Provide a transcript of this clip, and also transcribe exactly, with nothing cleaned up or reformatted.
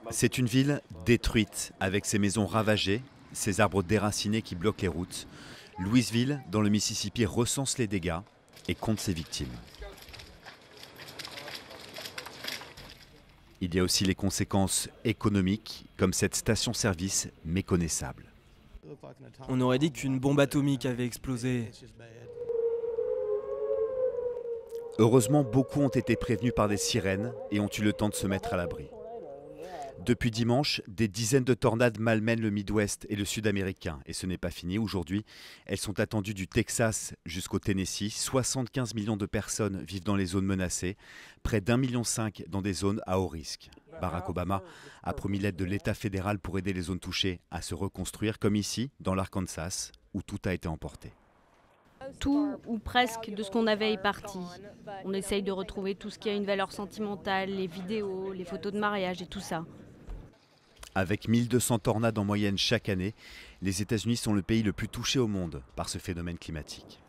C'est une ville détruite, avec ses maisons ravagées, ses arbres déracinés qui bloquent les routes. Louisville, dans le Mississippi, recense les dégâts et compte ses victimes. Il y a aussi les conséquences économiques, comme cette station-service méconnaissable. On aurait dit qu'une bombe atomique avait explosé. Heureusement, beaucoup ont été prévenus par des sirènes et ont eu le temps de se mettre à l'abri. Depuis dimanche, des dizaines de tornades malmènent le Midwest et le Sud américain. Et ce n'est pas fini. Aujourd'hui, elles sont attendues du Texas jusqu'au Tennessee. soixante-quinze millions de personnes vivent dans les zones menacées, près d'un million cinq dans des zones à haut risque. Barack Obama a promis l'aide de l'État fédéral pour aider les zones touchées à se reconstruire, comme ici, dans l'Arkansas, où tout a été emporté. Tout ou presque de ce qu'on avait est parti. On essaye de retrouver tout ce qui a une valeur sentimentale, les vidéos, les photos de mariage et tout ça. Avec mille deux cents tornades en moyenne chaque année, les États-Unis sont le pays le plus touché au monde par ce phénomène climatique.